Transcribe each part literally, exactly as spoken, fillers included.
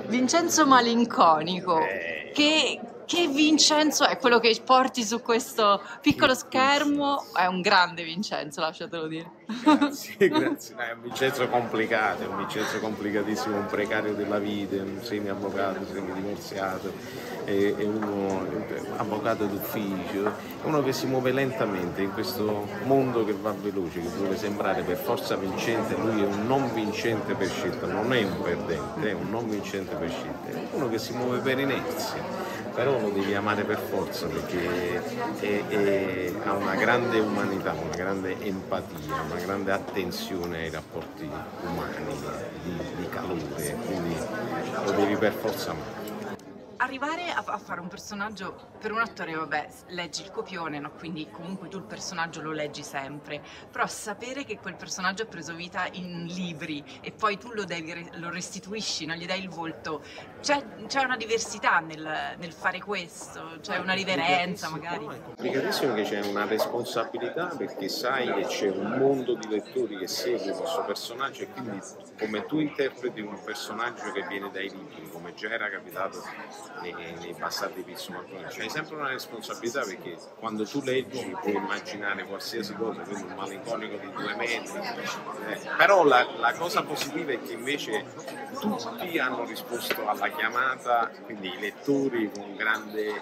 Vincenzo malinconico, Eh, che, che Vincenzo è quello che porti su questo piccolo difficile. schermo? È un grande Vincenzo, lasciatelo dire. Grazie, grazie. No, è un Vincenzo complicato, è un Vincenzo complicatissimo, un precario della vita, un semi-avvocato, semi-divorziato, è, è uno è un avvocato d'ufficio, è uno che si muove lentamente in questo mondo che va veloce, che vuole sembrare per forza vincente. Lui è un non vincente per scelta, non è un perdente, è un non vincente per scelta, è uno che si muove per inerzia. Però lo devi amare per forza perché è, è- ha una grande umanità, una grande empatia, una grande attenzione ai rapporti umani, di, di calore, quindi lo devi per forza amare. Arrivare a, a fare un personaggio per un attore, vabbè, leggi il copione, no? Quindi comunque tu il personaggio lo leggi sempre, però sapere che quel personaggio ha preso vita in libri e poi tu lo, devi, lo restituisci, non gli dai il volto, c'è, c'è una diversità nel, nel fare questo, No, c'è è una riverenza complicatissimo, magari. no, è complicatissimo che c'è una responsabilità perché sai che c'è un mondo di lettori che segue questo personaggio e quindi come tu interpreti un personaggio che viene dai libri, come già era capitato nei, nei passati Pizzo-Marconi, c'hai sempre una responsabilità perché quando tu leggi puoi immaginare qualsiasi cosa, quindi un malinconico di due metri, eh, però la, la cosa positiva è che invece tutti hanno risposto alla chiamata, quindi i lettori con grande eh,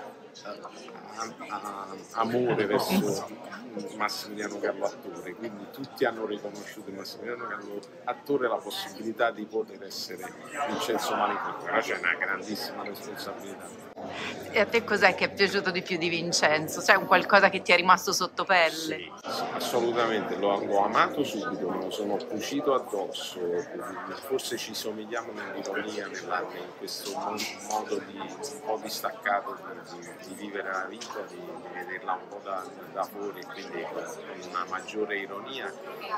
a- a- amore verso Massimiliano Carlo attore, quindi tutti hanno riconosciuto in Massimiliano Carlo attore la possibilità di poter essere Vincenzo Malinconico, però c'è una grandissima responsabilità. E a te cos'è che è piaciuto di più di Vincenzo? C'è un qualcosa che ti è rimasto sotto pelle? Sì, sì, assolutamente, l'ho, l'ho amato subito, me lo sono cucito addosso, forse ci somigliamo nell'ironia, nella- in questo mo- modo di, un po' distaccato di, di- di vivere la vita, di, di vederla un po' da, da fuori e quindi con, con una maggiore ironia.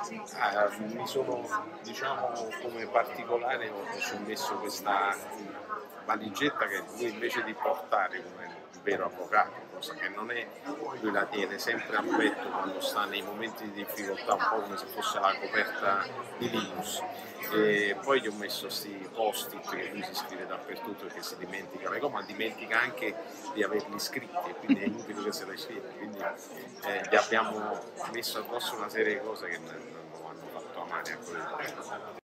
Eh, mi sono, diciamo, come particolare ho, ci ho messo questa valigetta che lui invece di portare come un vero avvocato, cosa che non è, lui la tiene sempre a petto quando sta nei momenti di difficoltà, un po' come se fosse la coperta di Linus. E poi gli ho messo questi post-it che lui si scrive dappertutto perché si dimentica le cose, ma dimentica anche di averli scritti e quindi è inutile che se le scriva. Quindi eh, gli abbiamo messo addosso una serie di cose che non lo hanno fatto amare a quello.